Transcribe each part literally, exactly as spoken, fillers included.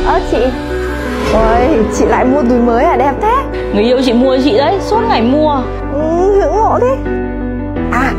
Ơ chị. Ôi, chị lại mua túi mới à, đẹp thế. Người yêu chị mua cho chị đấy, suốt ngày mua. Ừ, ngưỡng mộ thế. À,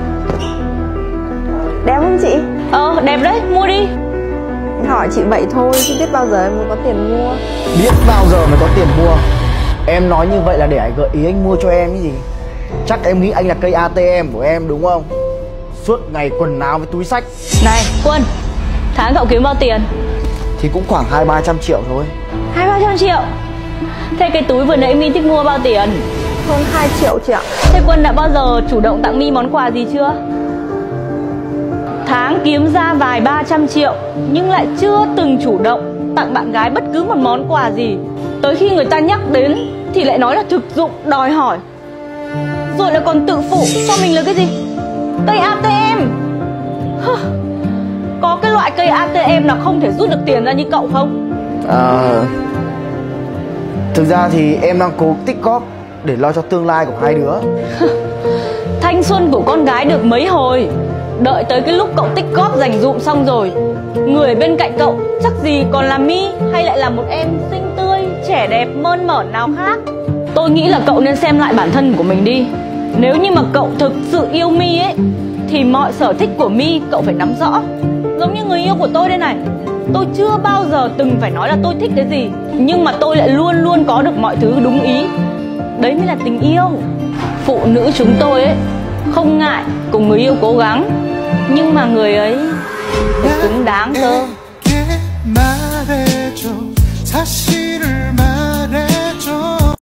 đẹp không chị? Ờ, đẹp đấy, mua đi. Hỏi chị vậy thôi, chứ biết bao giờ em mới có tiền mua. Biết bao giờ mới có tiền mua? Em nói như vậy là để gợi ý anh mua cho em cái gì? Chắc em nghĩ anh là cây a tê em của em đúng không? Suốt ngày quần áo với túi xách. Này, Quân, tháng cậu kiếm bao tiền? Thì cũng khoảng hai ba trăm triệu thôi. Hai ba trăm triệu? Thế cái túi vừa nãy My thích mua bao tiền? Hơn hai triệu chị ạ. Thế Quân đã bao giờ chủ động tặng My món quà gì chưa? Tháng kiếm ra vài ba trăm triệu nhưng lại chưa từng chủ động tặng bạn gái bất cứ một món quà gì. Tới khi người ta nhắc đến thì lại nói là thực dụng, đòi hỏi. Rồi lại còn tự phụ cho mình là cái gì? Cây a tê em. Có cái loại cây a tê em nào không thể rút được tiền ra như cậu không? À, thực ra thì em đang cố tích góp để lo cho tương lai của hai đứa. Thanh xuân của con gái được mấy hồi. Đợi tới cái lúc cậu tích góp dành dụm xong rồi, người bên cạnh cậu chắc gì còn là My hay lại là một em xinh tươi, trẻ đẹp, mơn mởn nào khác. Tôi nghĩ là cậu nên xem lại bản thân của mình đi. Nếu như mà cậu thực sự yêu My ấy, thì mọi sở thích của My cậu phải nắm rõ. Giống như người yêu của tôi đây này, tôi chưa bao giờ từng phải nói là tôi thích cái gì, nhưng mà tôi lại luôn luôn có được mọi thứ đúng ý. Đấy mới là tình yêu. Phụ nữ chúng tôi ấy không ngại cùng người yêu cố gắng, nhưng mà người ấy phải xứng đáng cơ.